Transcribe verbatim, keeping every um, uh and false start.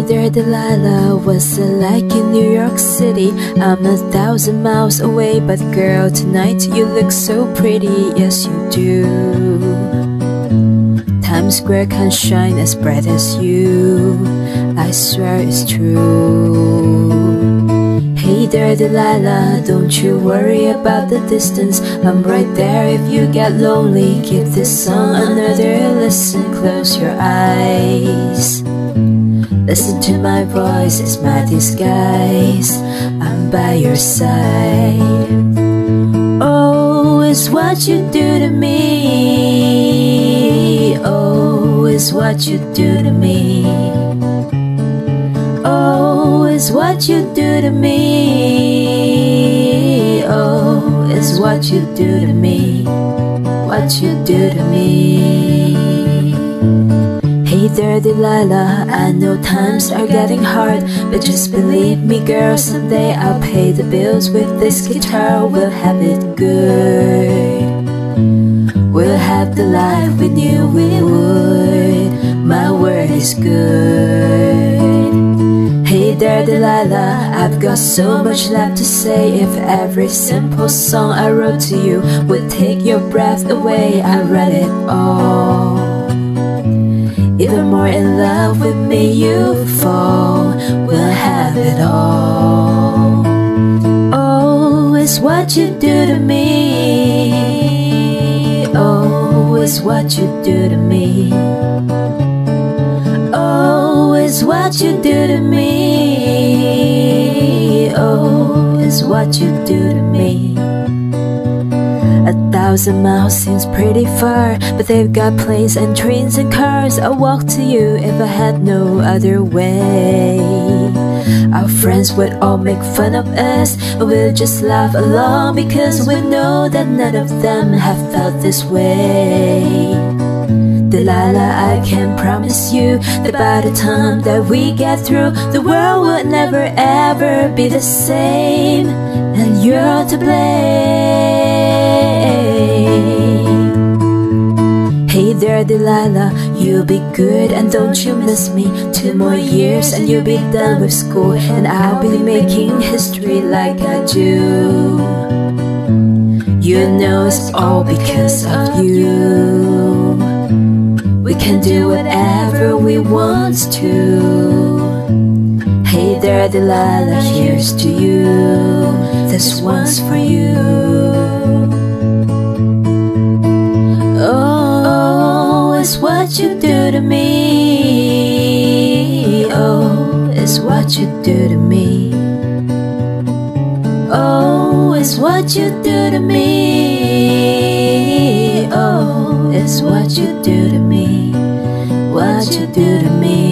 Hey there Delilah, what's it like in New York City? I'm a thousand miles away, but girl, tonight you look so pretty, yes you do. Times Square can't shine as bright as you, I swear it's true. Hey there Delilah, don't you worry about the distance, I'm right there if you get lonely. Give this song another listen, close your eyes. Listen to my voice, it's my disguise, I'm by your side. Oh, it's what you do to me. Oh, it's what you do to me. Oh, it's what you do to me. Oh, it's what you do to me. What you do to me. Hey there Delilah, I know times are getting hard, but just believe me girl, someday I'll pay the bills with this guitar. We'll have it good, we'll have the life we knew we would. My word is good. Hey there Delilah, I've got so much left to say. If every simple song I wrote to you would take your breath away, I read it all. Even more in love with me you fall, we'll have it all. Oh, it's what you do to me. Oh, it's what you do to me. Oh, it's what you do to me. Oh, it's what you do to me. A thousand miles seems pretty far, but they've got planes and trains and cars. I'll walk to you if I had no other way. Our friends would all make fun of us, but we'll just laugh along, because we know that none of them have felt this way. Delilah, I can promise you that by the time that we get through, the world will never ever be the same, and you're to blame. Hey there Delilah, you'll be good and don't you miss me. Two more years and you'll be done with school, and I'll be making history like I do. You know it's all because of you. We can do whatever we want to. Hey there Delilah, here's to you. This one's for you. Oh, it's what you do to me. Oh, it's what you do to me. Oh, it's what you do to me. Oh, it's what you do to me. What you do to me.